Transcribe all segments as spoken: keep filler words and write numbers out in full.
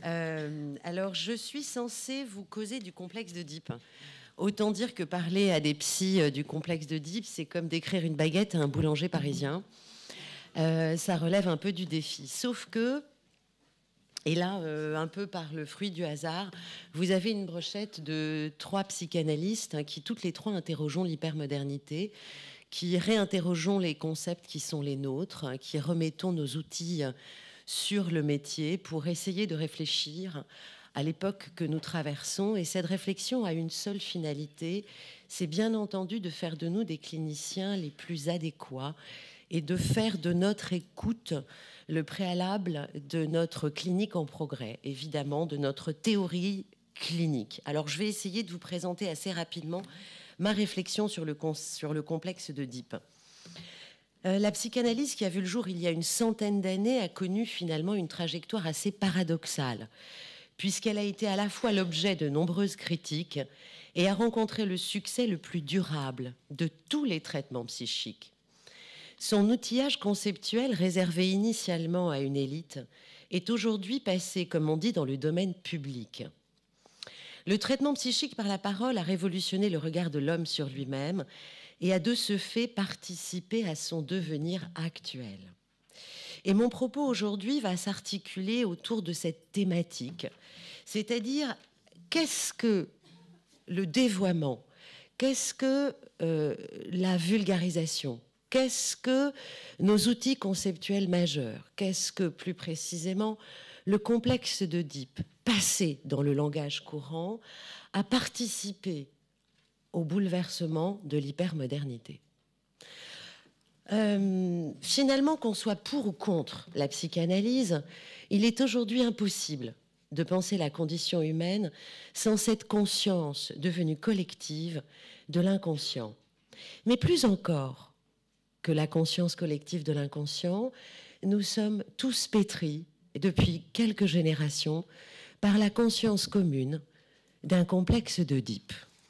Euh, alors, je suis censée vous causer du complexe d'Oedipe. Autant dire que parler à des psys du complexe d'Oedipe, c'est comme décrire une baguette à un boulanger parisien. Euh, ça relève un peu du défi. Sauf que, et là, euh, un peu par le fruit du hasard, vous avez une brochette de trois psychanalystes hein, qui, toutes les trois, interrogeons l'hypermodernité, qui réinterrogeons les concepts qui sont les nôtres, hein, qui remettons nos outils sur le métier pour essayer de réfléchir à l'époque que nous traversons. Et cette réflexion a une seule finalité, c'est bien entendu de faire de nous des cliniciens les plus adéquats et de faire de notre écoute le préalable de notre clinique en progrès, évidemment, de notre théorie clinique. Alors, je vais essayer de vous présenter assez rapidement ma réflexion sur le, sur le complexe d'Oedipe. Euh, la psychanalyse qui a vu le jour il y a une centaine d'années a connu finalement une trajectoire assez paradoxale, puisqu'elle a été à la fois l'objet de nombreuses critiques et a rencontré le succès le plus durable de tous les traitements psychiques. Son outillage conceptuel, réservé initialement à une élite, est aujourd'hui passé, comme on dit, dans le domaine public. Le traitement psychique par la parole a révolutionné le regard de l'homme sur lui-même et a de ce fait participé à son devenir actuel. Et mon propos aujourd'hui va s'articuler autour de cette thématique, c'est-à-dire qu'est-ce que le dévoiement, qu'est-ce que euh, la vulgarisation, qu'est-ce que nos outils conceptuels majeurs, qu'est-ce que plus précisément le complexe d'Oedipe, passé dans le langage courant, a participé au bouleversement de l'hypermodernité. Euh, finalement, qu'on soit pour ou contre la psychanalyse, il est aujourd'hui impossible de penser la condition humaine sans cette conscience devenue collective de l'inconscient. Mais plus encore que la conscience collective de l'inconscient, nous sommes tous pétris, depuis quelques générations, par la conscience commune d'un complexe d'Oedipe.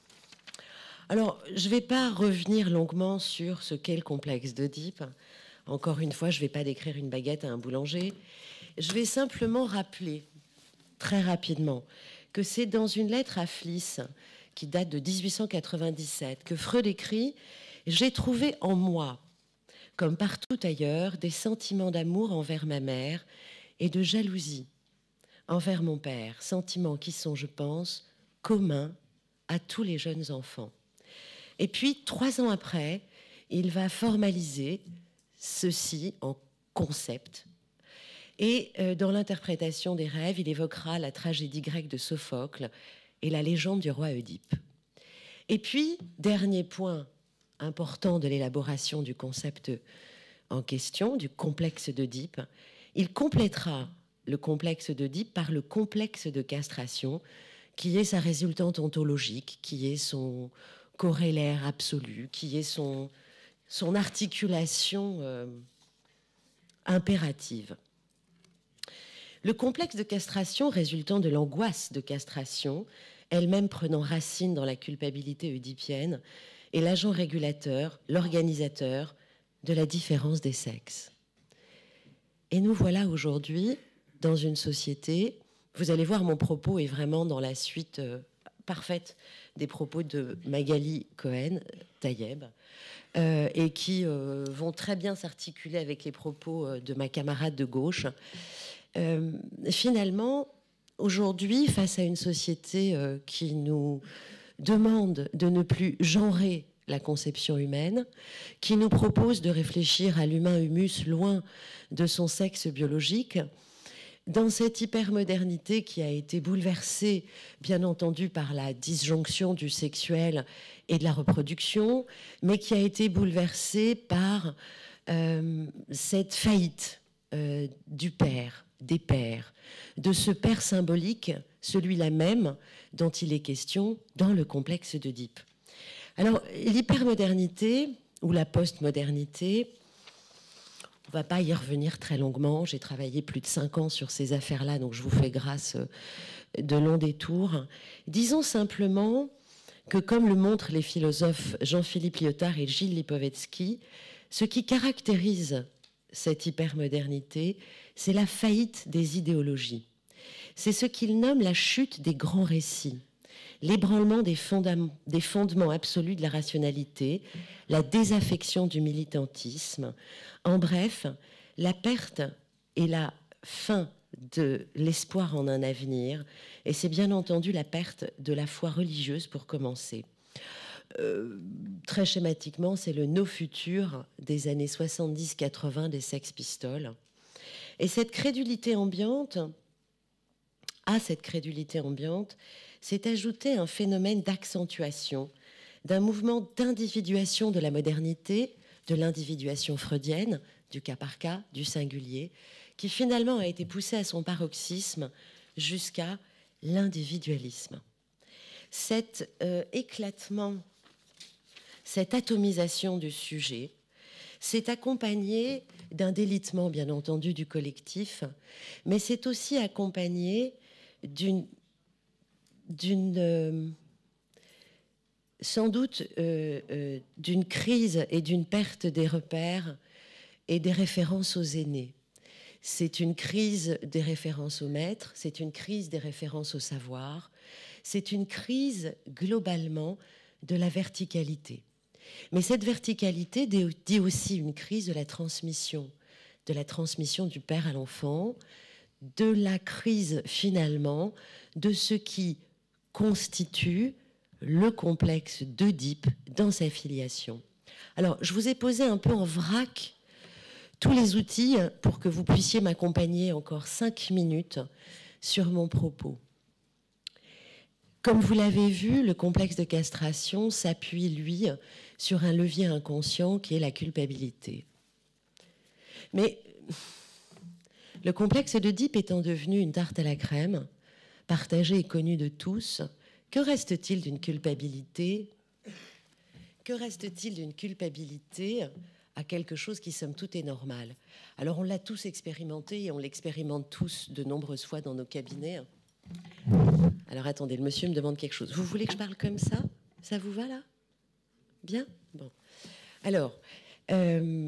Alors, je ne vais pas revenir longuement sur ce qu'est le complexe d'Oedipe. Encore une fois, je ne vais pas décrire une baguette à un boulanger. Je vais simplement rappeler, très rapidement, que c'est dans une lettre à Fliss, qui date de mille huit cent quatre-vingt-dix-sept, que Freud écrit « J'ai trouvé en moi, comme partout ailleurs, des sentiments d'amour envers ma mère et de jalousie envers mon père, sentiments qui sont, je pense, communs à tous les jeunes enfants. » Et puis, trois ans après, il va formaliser ceci en concept. Et euh, dans l'interprétation des rêves, il évoquera la tragédie grecque de Sophocle et la légende du roi Oedipe. Et puis, dernier point important de l'élaboration du concept en question, du complexe d'Oedipe, il complétera le complexe d'Oedipe par le complexe de castration, qui est sa résultante ontologique, qui est son corrélaire absolu, qui est son, son articulation euh, impérative. Le complexe de castration résultant de l'angoisse de castration, elle-même prenant racine dans la culpabilité oedipienne, est l'agent régulateur, l'organisateur de la différence des sexes. Et nous voilà aujourd'hui dans une société, vous allez voir, mon propos est vraiment dans la suite euh, parfaite des propos de Magali Cohen-Tayeb, euh, et qui euh, vont très bien s'articuler avec les propos euh, de ma camarade de gauche. Euh, finalement, aujourd'hui, face à une société euh, qui nous demande de ne plus genrer la conception humaine, qui nous propose de réfléchir à l'humain humus loin de son sexe biologique, dans cette hypermodernité qui a été bouleversée, bien entendu, par la disjonction du sexuel et de la reproduction, mais qui a été bouleversée par euh, cette faillite euh, du père, des pères, de ce père symbolique, celui-là même dont il est question dans le complexe d'Oedipe. Alors, l'hypermodernité ou la postmodernité, on ne va pas y revenir très longuement. J'ai travaillé plus de cinq ans sur ces affaires-là, donc je vous fais grâce de longs détours. Disons simplement que, comme le montrent les philosophes Jean-Philippe Lyotard et Gilles Lipovetsky, ce qui caractérise cette hypermodernité, c'est la faillite des idéologies. c'est ce qu'il nomme la chute des grands récits, l'ébranlement des, des fondements absolus de la rationalité, la désaffection du militantisme, en bref, la perte et la fin de l'espoir en un avenir, et c'est bien entendu la perte de la foi religieuse pour commencer. Euh, très schématiquement, c'est le no futur des années soixante-dix quatre-vingts des Sex Pistols. Et cette crédulité ambiante, à cette crédulité ambiante, s'est ajouté un phénomène d'accentuation, d'un mouvement d'individuation de la modernité, de l'individuation freudienne, du cas par cas, du singulier, qui finalement a été poussé à son paroxysme jusqu'à l'individualisme. Cet euh, éclatement, cette atomisation du sujet s'est accompagné d'un délitement, bien entendu, du collectif, mais c'est aussi accompagné d'une, d'une euh, sans doute euh, euh, d'une crise et d'une perte des repères et des références aux aînés. C'est une crise des références aux maîtres, c'est une crise des références au savoir, c'est une crise globalement de la verticalité. Mais cette verticalité dit aussi une crise de la transmission, de la transmission du père à l'enfant, de la crise finalement de ce qui constitue le complexe d'Oedipe dans sa filiation. Alors, je vous ai posé un peu en vrac tous les outils pour que vous puissiez m'accompagner encore cinq minutes sur mon propos. Comme vous l'avez vu, le complexe de castration s'appuie, lui, sur un levier inconscient qui est la culpabilité. Mais le complexe d'Oedipe étant devenu une tarte à la crème, partagée et connue de tous, que reste-t-il d'une culpabilité? Que reste-t-il d'une culpabilité à quelque chose qui, somme toute, est normal? Alors, on l'a tous expérimenté et on l'expérimente tous de nombreuses fois dans nos cabinets. Alors, attendez, le monsieur me demande quelque chose. Vous voulez que je parle comme ça? Ça vous va, là? Bien? Bon. Alors, euh,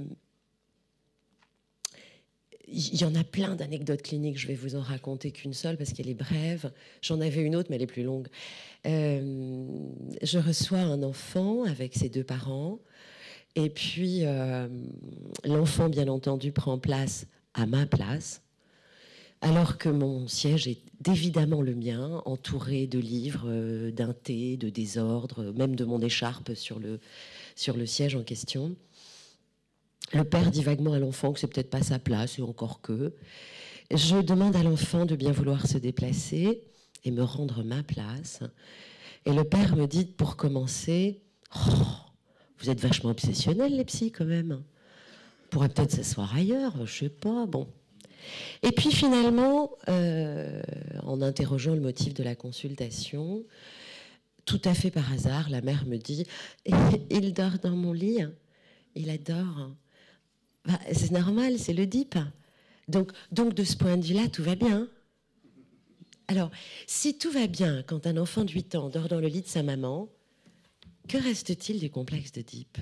il y en a plein d'anecdotes cliniques. Je vais vous en raconter qu'une seule parce qu'elle est brève. J'en avais une autre, mais elle est plus longue. Euh, je reçois un enfant avec ses deux parents. Et puis, euh, l'enfant, bien entendu, prend place à ma place, alors que mon siège est évidemment le mien, entouré de livres, euh, d'un thé, de désordre, même de mon écharpe sur le, sur le siège en question. Le père dit vaguement à l'enfant que c'est peut-être pas sa place, et encore que. Je demande à l'enfant de bien vouloir se déplacer et me rendre ma place. Et le père me dit, pour commencer, oh, vous êtes vachement obsessionnels, les psys, quand même. On pourrait peut-être s'asseoir ailleurs, je sais pas, bon. Et puis finalement, euh, en interrogeant le motif de la consultation, tout à fait par hasard, la mère me dit « Il dort dans mon lit, il adore. » Bah, c'est normal, c'est l'Oedipe. Donc, donc de ce point de vue-là, tout va bien. Alors, si tout va bien quand un enfant de huit ans dort dans le lit de sa maman, que reste-t-il du complexe d'Oedipe?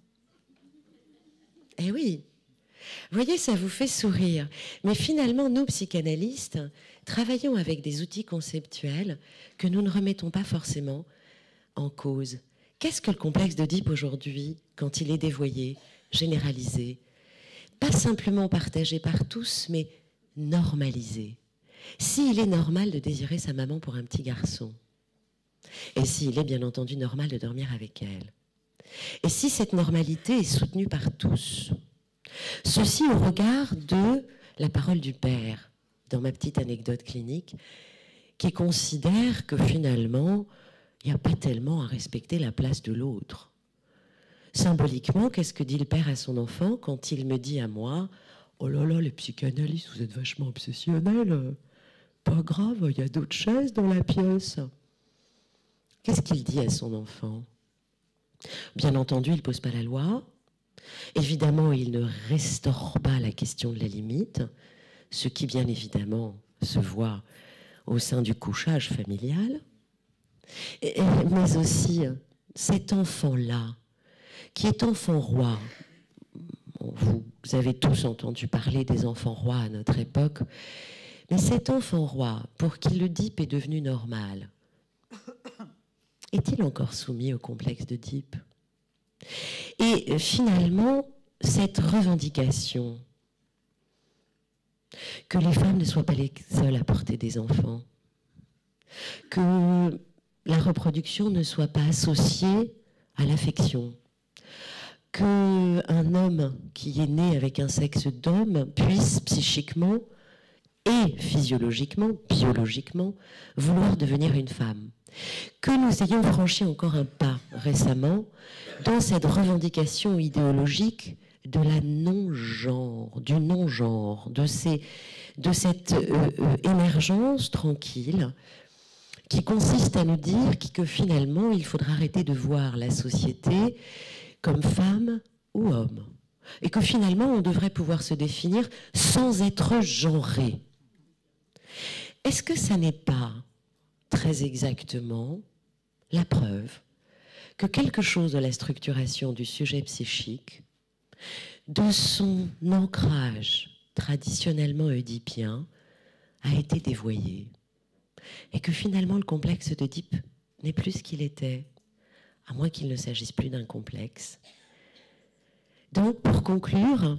Eh oui, vous voyez, ça vous fait sourire. Mais finalement, nous, psychanalystes, travaillons avec des outils conceptuels que nous ne remettons pas forcément en cause. Qu'est-ce que le complexe d'Oedipe aujourd'hui, quand il est dévoyé, généralisé, pas simplement partagé par tous, mais normalisé? S'il est normal de désirer sa maman pour un petit garçon, et s'il est bien entendu normal de dormir avec elle, et si cette normalité est soutenue par tous, ceci au regard de la parole du père, dans ma petite anecdote clinique, qui considère que finalement, il n'y a pas tellement à respecter la place de l'autre. Symboliquement, qu'est-ce que dit le père à son enfant quand il me dit à moi « Oh là là, les psychanalystes, vous êtes vachement obsessionnels. Pas grave, il y a d'autres chaises dans la pièce. » Qu'est-ce qu'il dit à son enfant? Bien entendu, il ne pose pas la loi. Évidemment, il ne restaure pas la question de la limite, ce qui, bien évidemment, se voit au sein du couchage familial. Et, mais aussi, cet enfant-là, qui est enfant roi, vous avez tous entendu parler des enfants rois à notre époque, Mais cet enfant roi, pour qui l'Oedipe est devenu normal, est-il encore soumis au complexe d'Oedipe? Et finalement, cette revendication que les femmes ne soient pas les seules à porter des enfants, que la reproduction ne soit pas associée à l'affection, qu'un homme qui est né avec un sexe d'homme puisse psychiquement et physiologiquement, biologiquement, vouloir devenir une femme. Que nous ayons franchi encore un pas récemment dans cette revendication idéologique de la non-genre, du non-genre, de, ces, de cette euh, euh, émergence tranquille qui consiste à nous dire que finalement, il faudra arrêter de voir la société comme femme ou homme. Et que finalement, on devrait pouvoir se définir sans être genré. Est-ce que ça n'est pas très exactement la preuve que quelque chose de la structuration du sujet psychique, de son ancrage traditionnellement oedipien, a été dévoyé? Et que finalement le complexe d'Oedipe n'est plus ce qu'il était, à moins qu'il ne s'agisse plus d'un complexe. Donc, pour conclure,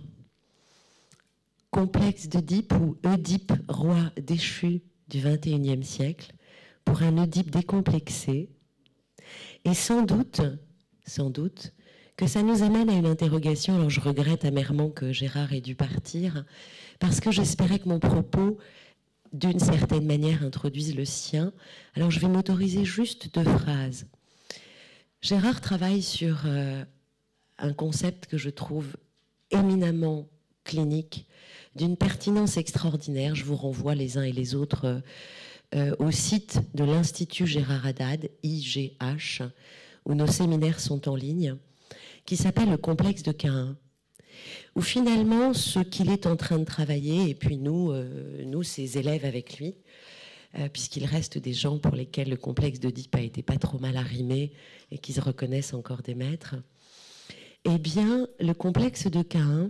complexe d'Oedipe ou Oedipe, roi déchu du vingt et unième siècle, pour un Oedipe décomplexé, et sans doute, sans doute, que ça nous amène à une interrogation. Alors je regrette amèrement que Gérard ait dû partir, parce que j'espérais que mon propos, d'une certaine manière, introduise le sien. Alors je vais m'autoriser juste deux phrases. Gérard travaille sur euh, un concept que je trouve éminemment clinique, d'une pertinence extraordinaire. Je vous renvoie les uns et les autres euh, euh, au site de l'Institut Gérard Haddad, I G H, où nos séminaires sont en ligne, qui s'appelle le complexe de Caïn, où finalement ce qu'il est en train de travailler, et puis nous, euh, nous ses élèves avec lui, euh, puisqu'il reste des gens pour lesquels le complexe d'Oedipe a été pas trop mal arrimé et qui se reconnaissent encore des maîtres, eh bien le complexe de Caïn,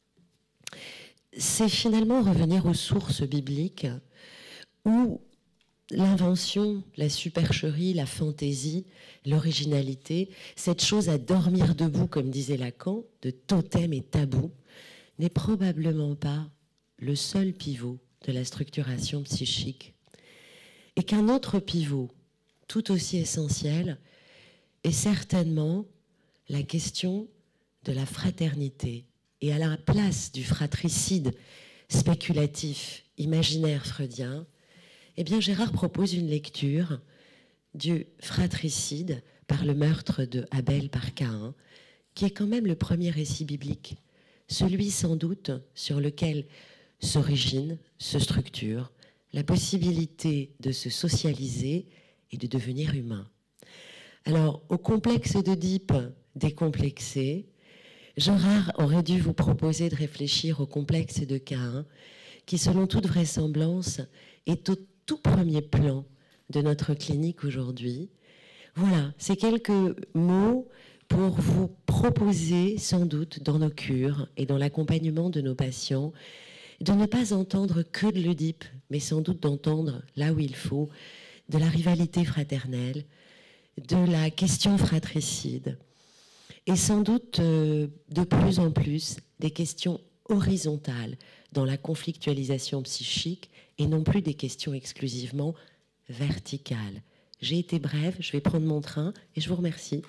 c'est finalement revenir aux sources bibliques où l'invention, la supercherie, la fantaisie, l'originalité, cette chose à dormir debout, comme disait Lacan, de totem et tabou, n'est probablement pas le seul pivot de la structuration psychique. Et qu'un autre pivot, tout aussi essentiel, est certainement la question de la fraternité. Et à la place du fratricide spéculatif, imaginaire freudien, eh bien Gérard propose une lecture du fratricide par le meurtre de Abel par Caïn, qui est quand même le premier récit biblique, celui sans doute sur lequel s'origine, se structure, la possibilité de se socialiser et de devenir humain. Alors, au complexe d'Oedipe décomplexé, Gérard aurait dû vous proposer de réfléchir au complexe de Caïn, qui, selon toute vraisemblance, est au tout premier plan de notre clinique aujourd'hui. Voilà, c'est quelques mots pour vous proposer, sans doute, dans nos cures et dans l'accompagnement de nos patients, de ne pas entendre que de l'Oedipe, mais sans doute d'entendre, là où il faut, de la rivalité fraternelle, de la question fratricide, et sans doute euh, de plus en plus des questions horizontales dans la conflictualisation psychique et non plus des questions exclusivement verticales. J'ai été brève, je vais prendre mon train et je vous remercie.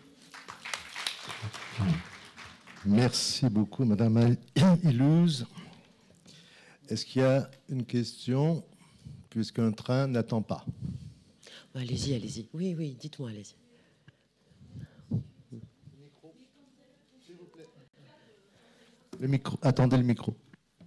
Merci beaucoup, Madame Illouz. Est-ce qu'il y a une question, puisqu'un train n'attend pas? Allez-y, allez-y. Oui, oui, dites-moi, allez-y. Le micro, attendez le micro.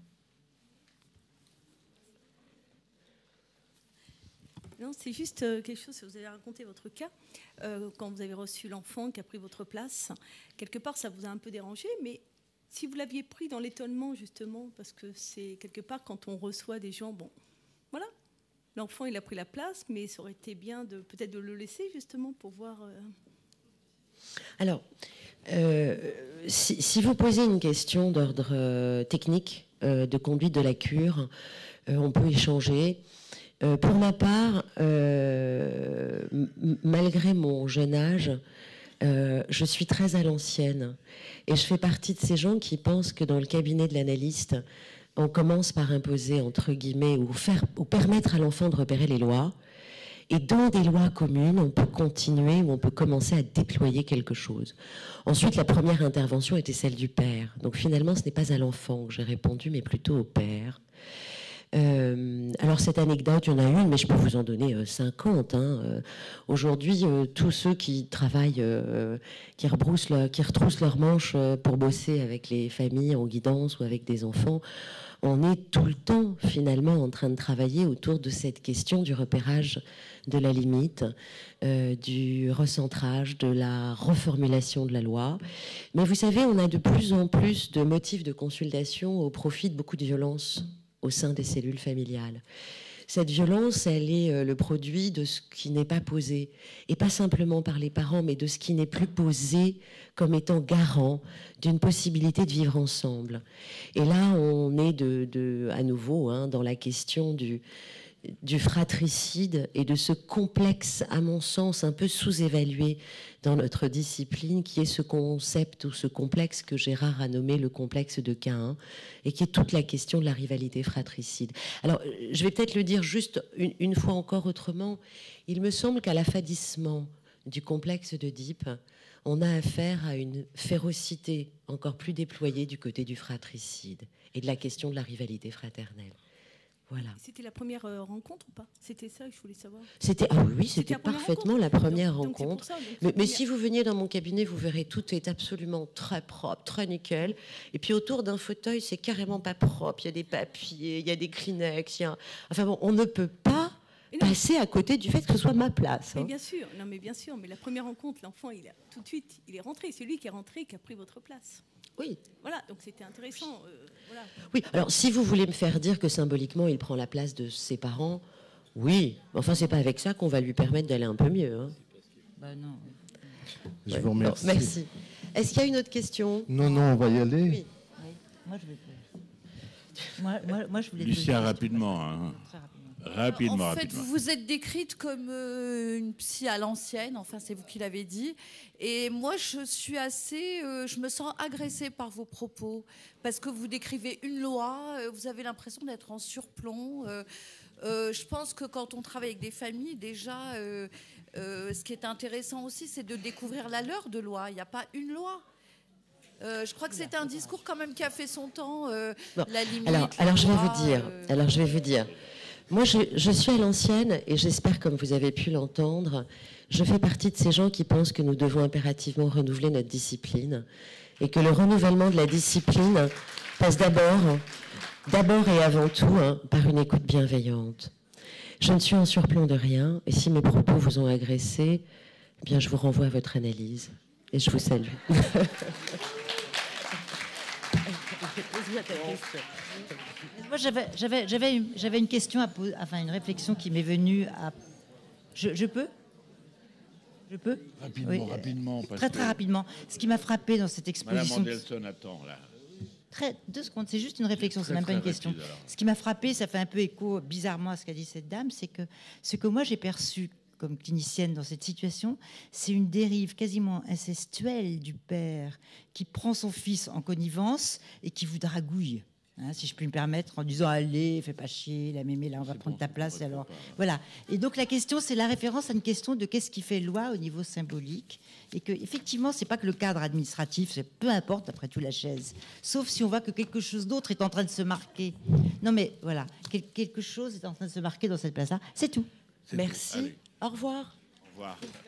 Non, c'est juste euh, quelque chose, vous avez raconté votre cas, euh, quand vous avez reçu l'enfant qui a pris votre place, quelque part ça vous a un peu dérangé, mais si vous l'aviez pris dans l'étonnement justement, parce que c'est quelque part quand on reçoit des gens, bon, voilà, l'enfant il a pris la place, mais ça aurait été bien de peut-être de le laisser justement pour voir... Euh... Alors, euh, si, si vous posez une question d'ordre euh, technique, euh, de conduite de la cure, euh, on peut échanger. Euh, pour ma part, euh, m- malgré mon jeune âge, euh, je suis très à l'ancienne. Et je fais partie de ces gens qui pensent que dans le cabinet de l'analyste, on commence par imposer, entre guillemets, ou, faire, ou permettre à l'enfant de repérer les lois. Et dans des lois communes, on peut continuer ou on peut commencer à déployer quelque chose. Ensuite, la première intervention était celle du père. Donc finalement, ce n'est pas à l'enfant que j'ai répondu, mais plutôt au père. Euh, alors cette anecdote, il y en a une, mais je peux vous en donner euh, cinquante. Hein. Euh, Aujourd'hui, euh, tous ceux qui travaillent, euh, qui, rebroussent leur, qui retroussent leurs manches euh, pour bosser avec les familles en guidance ou avec des enfants, on est tout le temps finalement en train de travailler autour de cette question du repérage de la limite, euh, du recentrage, de la reformulation de la loi. Mais vous savez, on a de plus en plus de motifs de consultation au profit de beaucoup de violences au sein des cellules familiales. Cette violence, elle est le produit de ce qui n'est pas posé, et pas simplement par les parents, mais de ce qui n'est plus posé comme étant garant d'une possibilité de vivre ensemble. Et là, on est de, de, à nouveau hein, dans la question du, du fratricide et de ce complexe, à mon sens, un peu sous-évalué dans notre discipline, qui est ce concept ou ce complexe que Gérard a nommé le complexe de Caïn, et qui est toute la question de la rivalité fratricide. Alors, je vais peut-être le dire juste une, une fois encore autrement. Il me semble qu'à l'affadissement du complexe d'Oedipe, on a affaire à une férocité encore plus déployée du côté du fratricide et de la question de la rivalité fraternelle. Voilà. C'était la première euh, rencontre ou pas? C'était ça que je voulais savoir. C'était ah oui, oui c'était parfaitement rencontre. la première donc, rencontre. Donc ça, mais, mais première... si vous veniez dans mon cabinet, vous verrez tout est absolument très propre, très nickel. Et puis autour d'un fauteuil, c'est carrément pas propre. Il y a des papiers, il y a des Kleenex. Il y a... Enfin bon, on ne peut pas passer à côté du fait que ce soit ma place. Hein. Mais bien sûr, non mais bien sûr. Mais la première rencontre, l'enfant, il a tout de suite, il est rentré. C'est lui qui est rentré, qui a pris votre place. Oui. Voilà, donc c'était intéressant. Euh, voilà. Oui, alors si vous voulez me faire dire que symboliquement il prend la place de ses parents, oui. Enfin, c'est pas avec ça qu'on va lui permettre d'aller un peu mieux. Hein. Bah non. Je ouais. vous remercie. Non, merci. Est-ce qu'il y a une autre question? Non, non, on va y aller. Oui. Oui. Moi, je vais. Moi, moi, moi, je voulais. Lucien, rapidement. Hein. Très rapidement. Rapidement, en fait, rapidement. vous vous êtes décrite comme euh, une psy à l'ancienne, enfin c'est vous qui l'avez dit. Et moi, je suis assez, euh, je me sens agressée par vos propos parce que vous décrivez une loi, euh, vous avez l'impression d'être en surplomb. Euh, euh, je pense que quand on travaille avec des familles, déjà, euh, euh, ce qui est intéressant aussi, c'est de découvrir la leur de loi. Il n'y a pas une loi. Euh, je crois que c'est un discours quand même qui a fait son temps. Euh, bon. La limite. Alors, alors je vais loi, vous dire. Euh... Alors je vais vous dire. Moi, je, je suis à l'ancienne et j'espère, comme vous avez pu l'entendre, je fais partie de ces gens qui pensent que nous devons impérativement renouveler notre discipline et que le renouvellement de la discipline passe d'abord, d'abord et avant tout, hein, par une écoute bienveillante. Je ne suis en surplomb de rien et si mes propos vous ont agressé, eh bien, je vous renvoie à votre analyse et je vous salue. Moi, j'avais, j'avais, j'avais, une, j'avais une question à poser, enfin une réflexion qui m'est venue à. Je, je peux Je peux Rapidement, oui. rapidement. Parce très, très que... rapidement. Ce qui m'a frappé dans cette exposition. Madame Mandelson attend, là. Très, deux secondes, c'est juste une réflexion, très, c'est même pas une rapide, question. alors. Ce qui m'a frappé, ça fait un peu écho bizarrement à ce qu'a dit cette dame, c'est que ce que moi j'ai perçu comme clinicienne dans cette situation, c'est une dérive quasiment incestuelle du père qui prend son fils en connivence et qui vous dragouille. Hein, si je puis me permettre, en disant allez, fais pas chier, la mémé, là on va c'est prendre bon, ta place. Pas, alors pas. voilà. Et donc la question, c'est la référence à une question de qu'est-ce qui fait loi au niveau symbolique, et que effectivement, c'est pas que le cadre administratif, c'est peu importe après tout la chaise, sauf si on voit que quelque chose d'autre est en train de se marquer. Non mais voilà, quelque chose est en train de se marquer dans cette place-là. C'est tout. C'est Merci. tout. Au revoir. Au revoir.